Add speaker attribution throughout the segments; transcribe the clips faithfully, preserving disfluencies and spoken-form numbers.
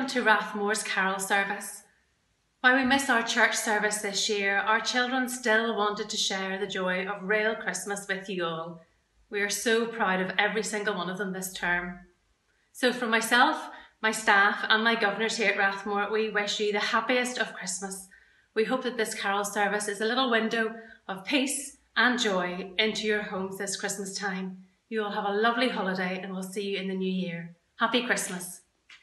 Speaker 1: welcome to Rathmore's Carol service. While we miss our church service this year, our children still wanted to share the joy of real Christmas with you all. We are so proud of every single one of them this term. So from myself, my staff and my governors here at Rathmore, we wish you the happiest of Christmas. We hope that this Carol service is a little window of peace and joy into your homes this Christmas time. You all have a lovely holiday and we'll see you in the new year. Happy Christmas.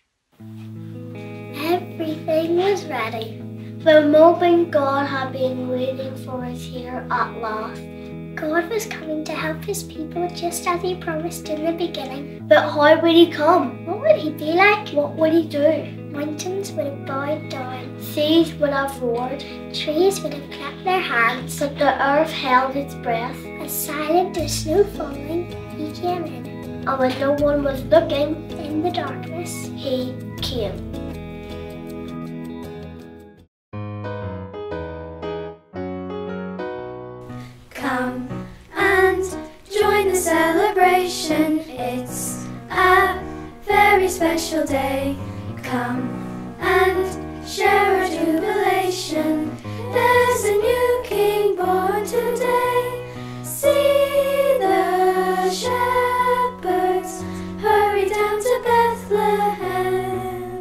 Speaker 2: Everything was ready. The moment God had been waiting for us here at last. God was coming to help his people just as he promised in the beginning. But how would he come? What would he be like? What would he do? Mountains would have bowed down, seas would have roared, trees would have clapped their hands, but the earth held its breath. As silent as snow falling, he came in. And when no one was looking, in the darkness, he came.
Speaker 3: Come and join the celebration. It's a very special day. Come and share our jubilation. There's a new king born today. See the shepherds hurry down to Bethlehem.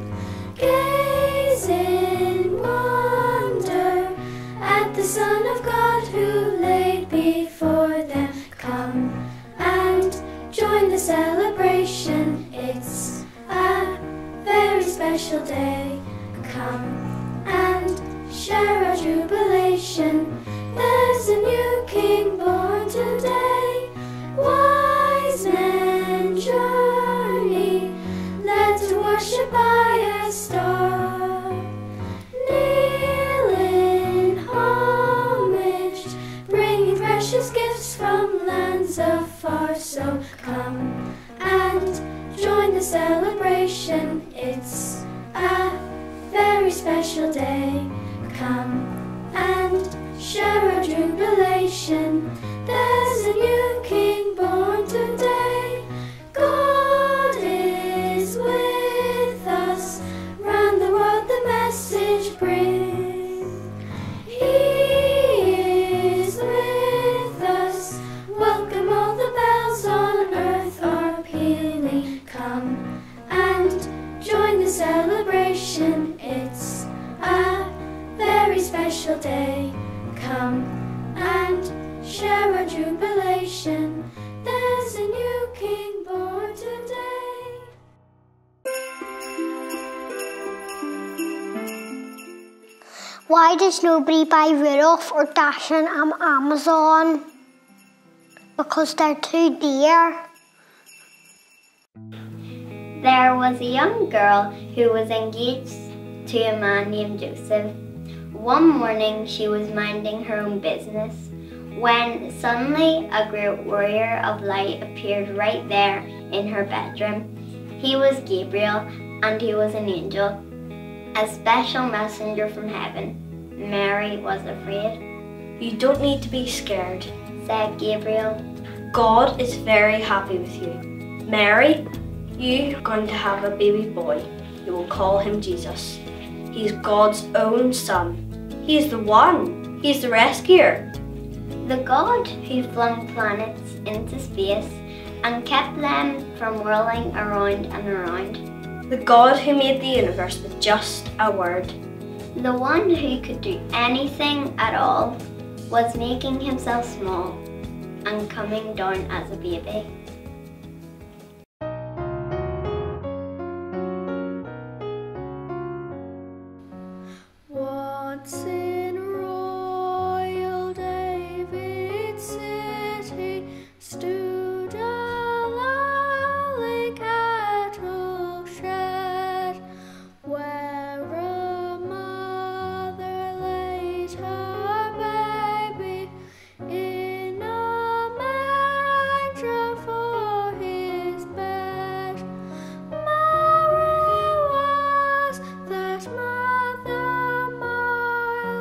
Speaker 3: Gaze in wonder at the Son of God who laid before them. Come and join the celebration. It's a very special day. Come and share our jubilation. There's a new king born today. Wise men journey, led to worship by a star. Kneel in homage, bringing precious gifts from lands afar. So come and join the celebration. It's a very special day. Come and share our jubilation. There's a new king born today. God is with us, round the world the message bring. He is with us, welcome all the bells on earth are pealing. Come and join the celebration. It's a very special day. Come and share our jubilation. There's a new king born today.
Speaker 2: Why does nobody buy Rudolph or Dasher on Amazon? Because they're too dear. There was a young girl who was engaged to a man named Joseph. One morning she was minding her own business when suddenly a great warrior of light appeared right there in her bedroom. He was Gabriel and he was an angel, a special messenger from heaven. Mary was afraid.
Speaker 4: You don't need to be scared,
Speaker 2: said Gabriel.
Speaker 4: God is very happy with you. Mary, you're going to have a baby boy. You will call him Jesus. He's God's own son. He is the one. He is the rescuer.
Speaker 2: The God who flung planets into space and kept them from whirling around and around.
Speaker 4: The God who made the universe with just a word.
Speaker 2: The one who could do anything at all was making himself small and coming down as a baby.
Speaker 3: Once in royal David's city stood a lowly cattle shed, where a mother laid her baby in a manger for his bed. Mary was that mother mild,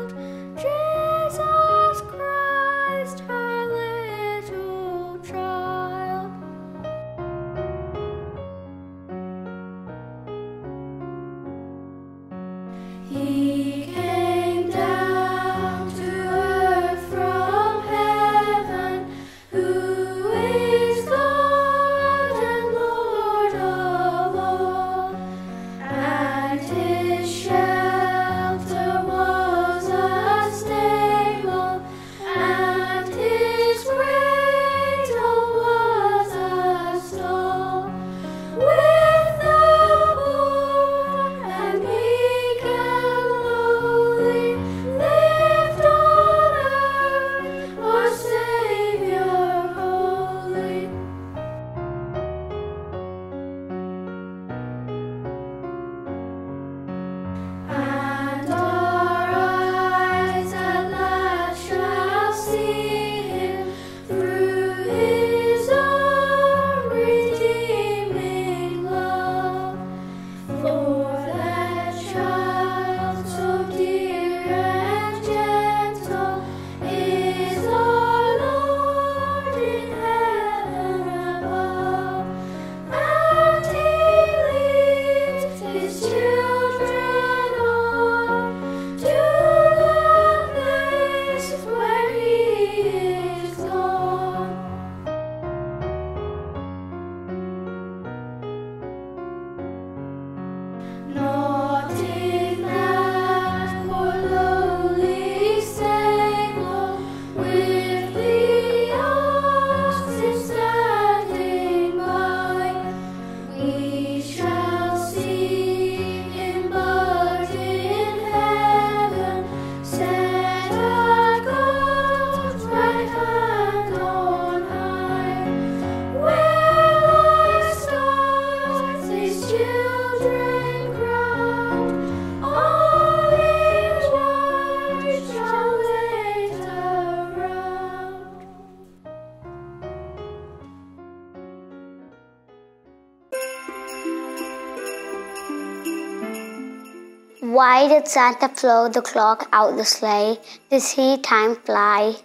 Speaker 2: Why did Santa blow the clock out the sleigh to see time fly?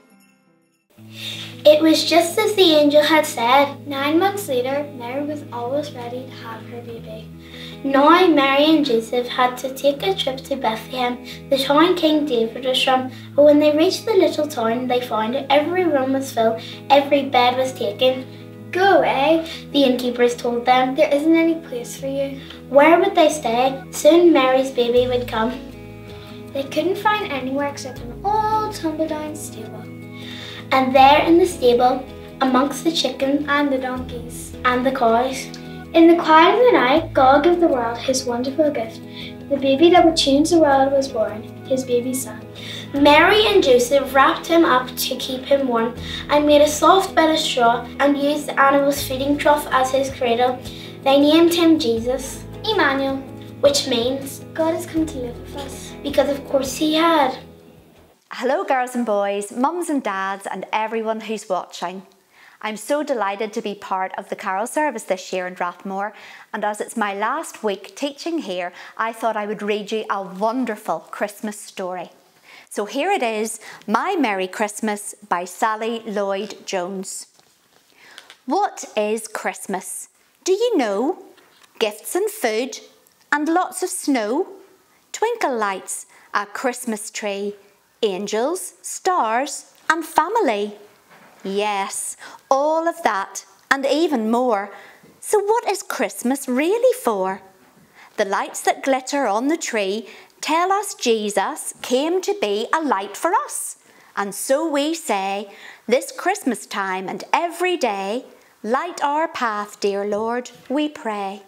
Speaker 3: It was just as the angel had said. Nine months later, Mary was always ready to have her baby. Now Mary and Joseph had to take a trip to Bethlehem, the town King David was from, but when they reached the little town, they found every room was full, every bed was taken. Go away, the innkeepers told them. There isn't any place for you. Where would they stay? Soon Mary's baby would come. They couldn't find anywhere except an old tumble-down stable. And there in the stable, amongst the chickens and the donkeys and the cows, in the quiet of the night, God gave the world his wonderful gift. The baby that would change the world was born, his baby son. Mary and Joseph wrapped him up to keep him warm and made a soft bed of straw and used the animal's feeding trough as his cradle. They named him Jesus, Emmanuel, which means God has come to live with us, because of course he had.
Speaker 5: Hello girls and boys, mums and dads and everyone who's watching. I'm so delighted to be part of the carol service this year in Rathmore, and as it's my last week teaching here, I thought I would read you a wonderful Christmas story. So here it is, My Merry Christmas by Sally Lloyd-Jones. What is Christmas? Do you know? Gifts and food and lots of snow, twinkle lights, a Christmas tree, angels, stars and family. Yes, all of that and even more. So what is Christmas really for? The lights that glitter on the tree tell us Jesus came to be a light for us. And so we say, this Christmas time and every day, light our path, dear Lord, we pray.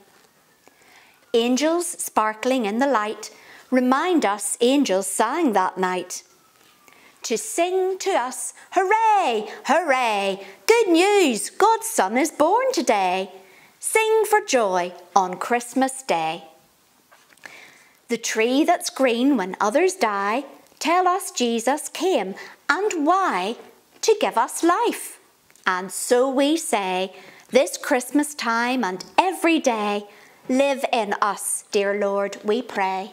Speaker 5: Angels sparkling in the light remind us angels sang that night. To sing to us, hooray, hooray, good news, God's Son is born today. Sing for joy on Christmas Day. The tree that's green when others die, tell us Jesus came and why, to give us life. And so we say, this Christmas time and every day, live in us, dear Lord, we pray.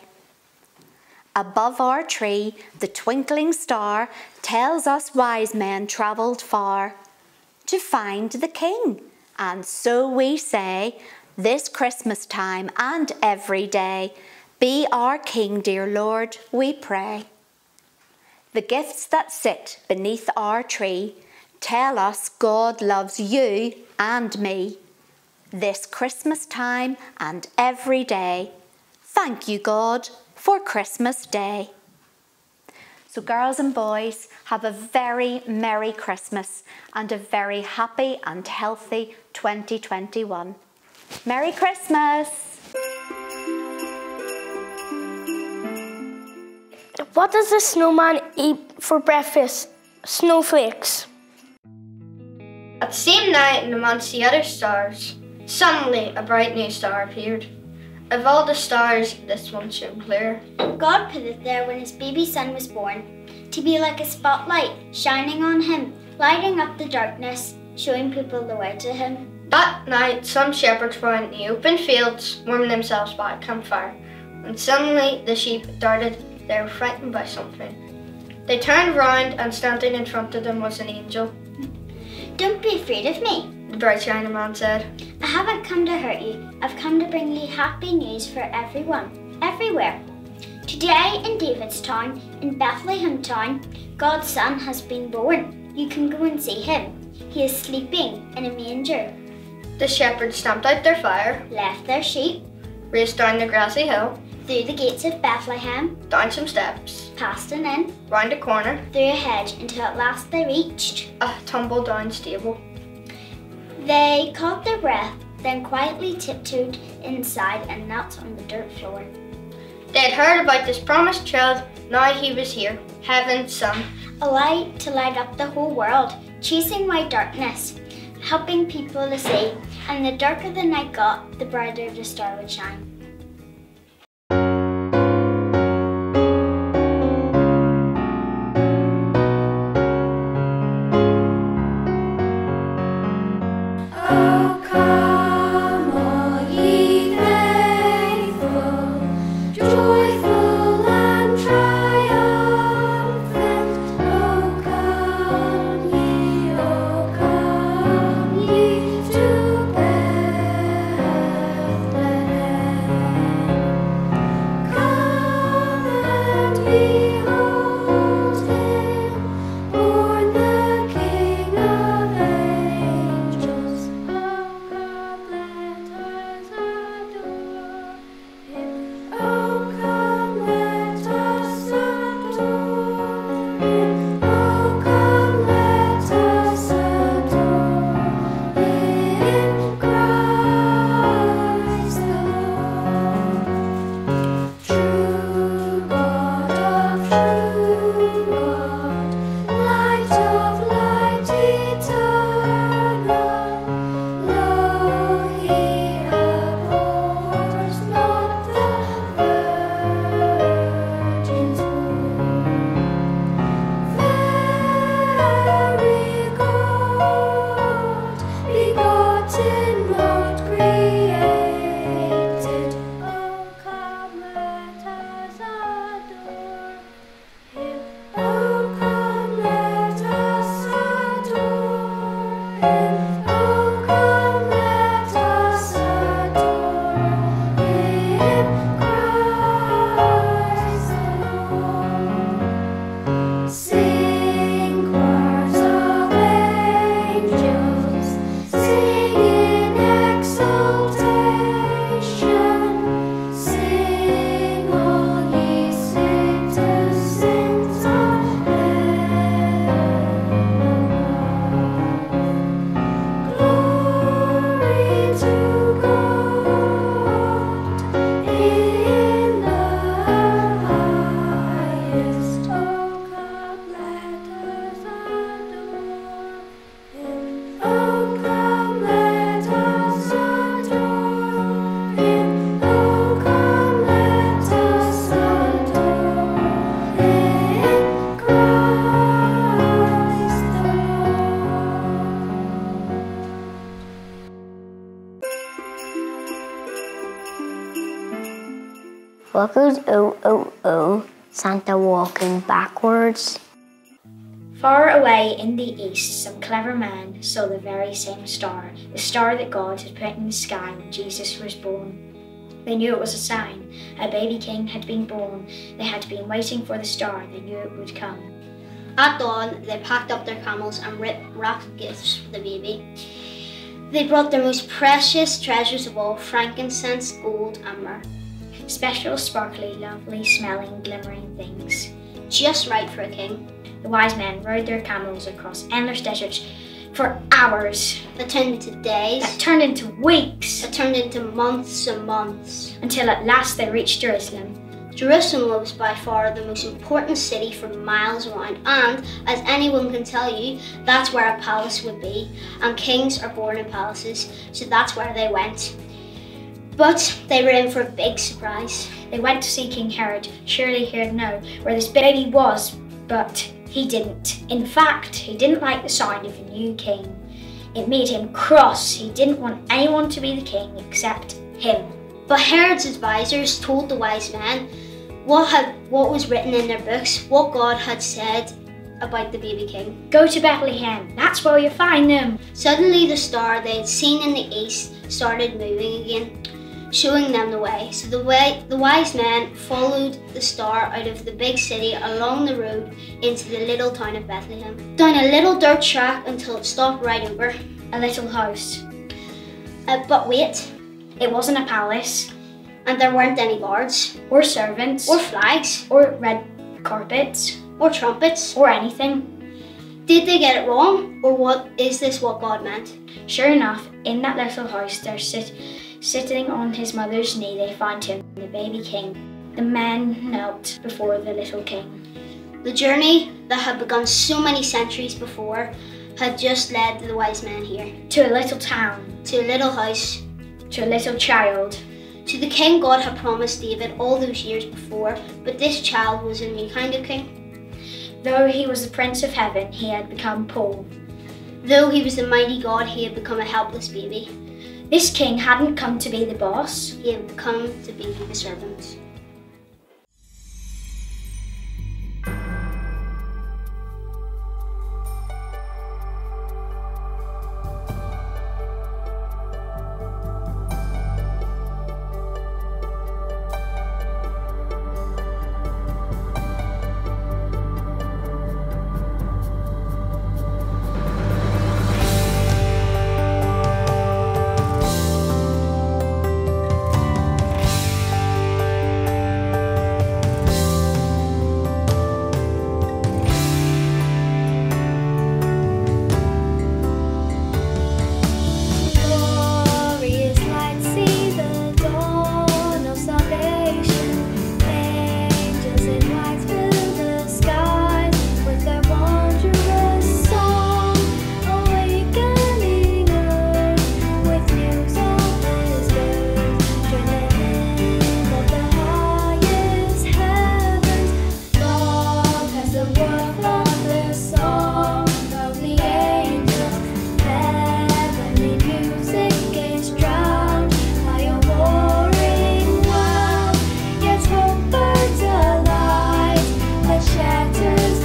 Speaker 5: Above our tree, the twinkling star tells us wise men travelled far to find the King. And so we say, this Christmas time and every day, be our King, dear Lord, we pray. The gifts that sit beneath our tree tell us God loves you and me. This Christmas time and every day, thank you, God, for Christmas Day. So girls and boys, have a very Merry Christmas and a very happy and healthy twenty twenty-one. Merry Christmas!
Speaker 3: What does the snowman eat for breakfast? Snowflakes.
Speaker 4: At the same night and amongst the other stars, suddenly a bright new star appeared. Of all the stars, this one shone clear.
Speaker 2: God put it there when his baby son was born, to be like a spotlight shining on him, lighting up the darkness, showing people the way to him.
Speaker 4: That night, some shepherds were in the open fields, warming themselves by a campfire, when suddenly the sheep darted. They were frightened by something. They turned round, and standing in front of them was an angel.
Speaker 2: Don't be afraid of me,
Speaker 4: The bright shining man said.
Speaker 2: I haven't come to hurt you. I've come to bring you happy news for everyone, everywhere. Today in David's town, in Bethlehem town, God's Son has been born. You can go and see him. He is sleeping in a manger.
Speaker 4: The shepherds stamped out their fire,
Speaker 2: Left their sheep,
Speaker 4: raced down the grassy hill,
Speaker 2: through the gates of Bethlehem,
Speaker 4: down some steps,
Speaker 2: past an inn,
Speaker 4: round a corner,
Speaker 2: through a hedge, until at last they reached.
Speaker 4: a tumble-down stable.
Speaker 2: They caught their breath, then quietly tiptoed inside and knelt on the dirt floor.
Speaker 4: They had heard about this promised child. Now he was here, heaven's son.
Speaker 2: A light to light up the whole world, chasing away darkness, helping people to see. And the darker the night got, the brighter the star would shine.
Speaker 3: Oh, come all ye faithful, joyful
Speaker 2: What goes oh, oh, oh, Santa walking backwards?
Speaker 3: Far away in the east, some clever man saw the very same star, the star that God had put in the sky when Jesus was born. They knew it was a sign. A baby king had been born. They had been waiting for the star. They knew it would come.
Speaker 2: At dawn, they packed up their camels and wrapped gifts for the baby. They brought their most precious treasures of all, frankincense, gold, and myrrh.
Speaker 3: Special, sparkly, lovely, smelling, glimmering things.
Speaker 2: Just right for a king.
Speaker 3: The wise men rode their camels across endless deserts for hours.
Speaker 2: That turned into days.
Speaker 3: That turned into weeks.
Speaker 2: That turned into months and months.
Speaker 3: Until at last they reached Jerusalem.
Speaker 2: Jerusalem was by far the most important city for miles around, and as anyone can tell you, that's where a palace would be, and kings are born in palaces, so that's where they went. But they were in for a big surprise.
Speaker 3: They went to see King Herod. Surely he'd know where this baby was, but he didn't. In fact, he didn't like the sound of a new king. It made him cross. He didn't want anyone to be the king except him.
Speaker 2: But Herod's advisors told the wise men what had what was written in their books, what God had said about the baby king.
Speaker 3: Go to Bethlehem, that's where you'll find them.
Speaker 2: Suddenly the star they had seen in the east started moving again, showing them the way. So the way the wise men followed the star out of the big city along the road into the little town of Bethlehem, down a little dirt track until it stopped right over
Speaker 3: a little house.
Speaker 2: Uh, but wait,
Speaker 3: it wasn't a palace.
Speaker 2: And there weren't any guards,
Speaker 3: or servants,
Speaker 2: or flags,
Speaker 3: or red carpets,
Speaker 2: or trumpets,
Speaker 3: or anything.
Speaker 2: Did they get it wrong, or what is this what God meant?
Speaker 3: Sure enough, in that little house, there sit, sitting on his mother's knee, they found him, the baby king. The men knelt before the little king.
Speaker 2: The journey that had begun so many centuries before had just led the wise men here.
Speaker 3: To a little town.
Speaker 2: To a little house.
Speaker 3: To a little child.
Speaker 2: To the king God had promised David all those years before, but this child was a new kind of king.
Speaker 3: Though he was the Prince of Heaven, he had become poor.
Speaker 2: Though he was the mighty God, he had become a helpless baby.
Speaker 3: This king hadn't come to be the boss.
Speaker 2: He had come to be the servant.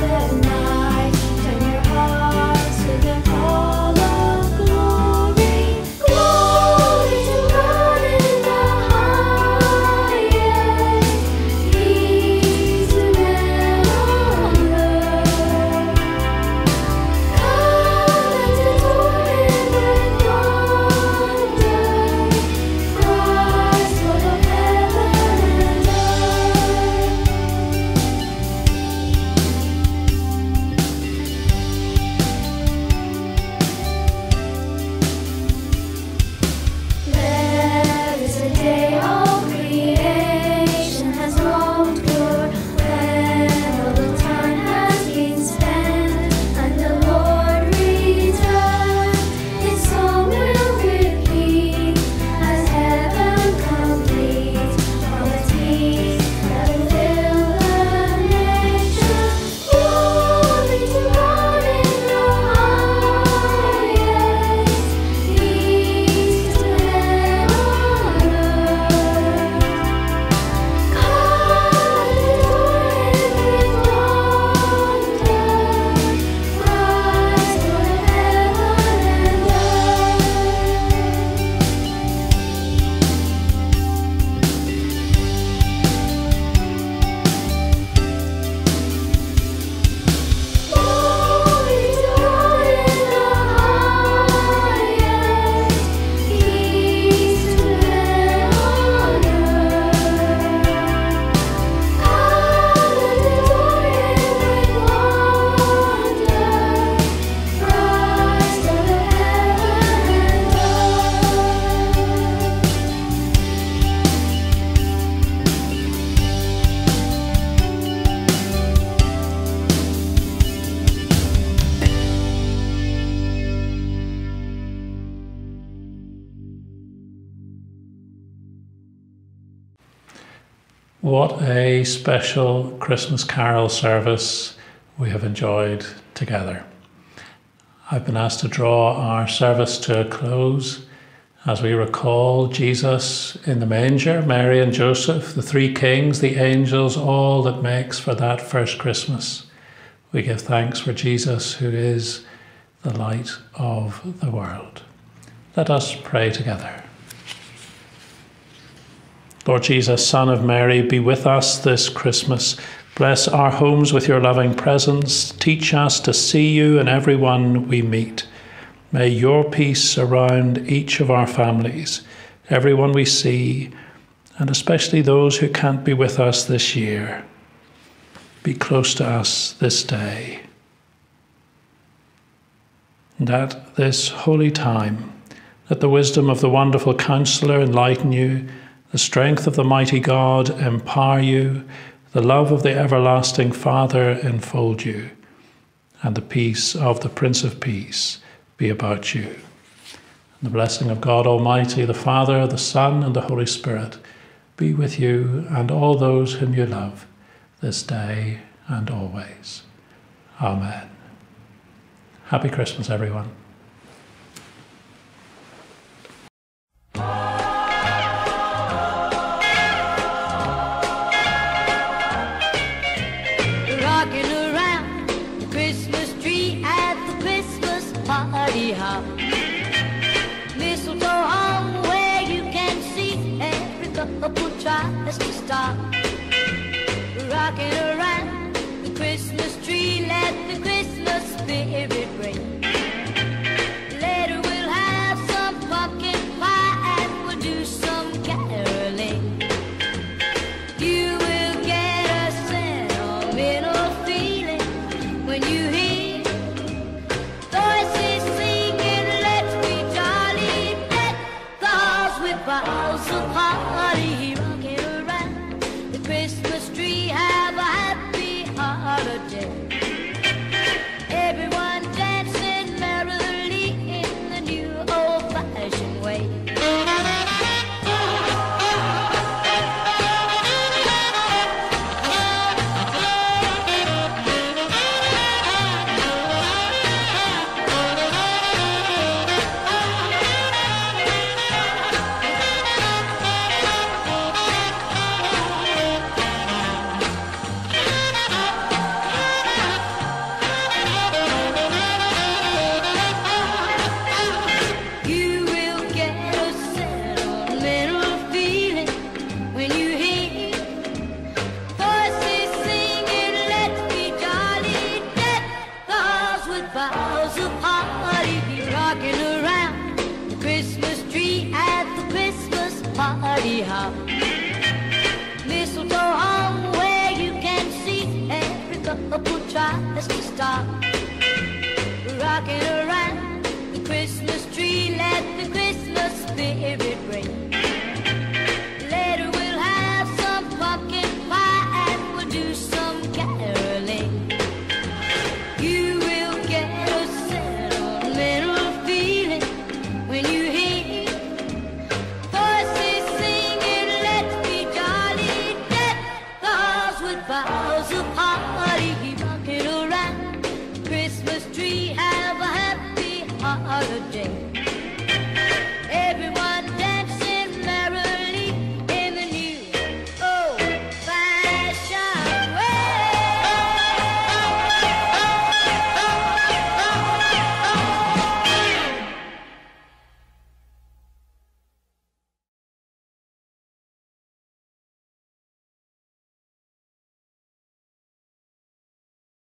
Speaker 6: What a special Christmas carol service we have enjoyed together. I've been asked to draw our service to a close as we recall Jesus in the manger, Mary and Joseph, the three kings, the angels, all that makes for that first Christmas. We give thanks for Jesus, who is the light of the world. Let us pray together. Lord Jesus, Son of Mary, be with us this Christmas. Bless our homes with your loving presence. Teach us to see you in everyone we meet. May your peace surround each of our families, everyone we see, and especially those who can't be with us this year. Be close to us this day. And at this holy time, let the wisdom of the wonderful Counselor enlighten you, the strength of the mighty God empower you, the love of the everlasting Father enfold you, and the peace of the Prince of Peace be about you. And the blessing of God Almighty, the Father, the Son, and the Holy Spirit be with you and all those whom you love this day and always. Amen. Happy Christmas, everyone.
Speaker 7: Mistletoe hung where you can see every couple tries to stop. Rocking around the Christmas tree, let the Christmas spirit ring. Later we'll have some pumpkin pie and we'll do some caroling. You will get a sentimental feeling when you hear voices singing, let's be jolly, deck the halls with boughs of holly, rocking around the Christmas tree, have a happy holiday. Everyone dancing merrily in the new old-fashioned way. couple tries to stop rocking around the Christmas tree. Let the Christmas spirit ring. Later we'll have some pumpkin pie and we'll do some caroling. You will get a sentimental feeling when you hear voices singing, let's be jolly, deck the halls with boughs of holly, rocking around the Christmas tree. Have a happy holiday.